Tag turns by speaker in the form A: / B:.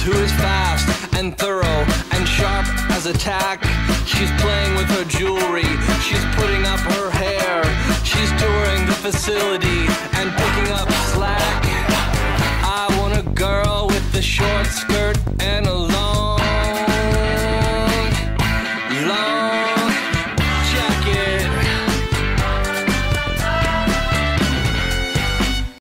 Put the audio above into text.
A: who is fast and thorough and sharp as a tack. She's playing with her jewelry, she's putting up her hair, she's touring the facility and picking